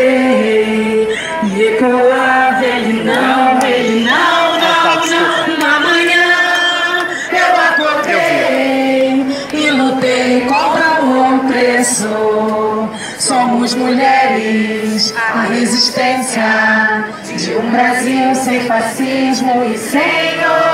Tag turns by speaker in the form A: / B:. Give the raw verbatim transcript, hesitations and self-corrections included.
A: e ecoava, ele não, ele não, não, não. Uma manhã eu acordei e lutei contra o opressor. Somos mulheres, a resistência de um Brasil sem fascismo e sem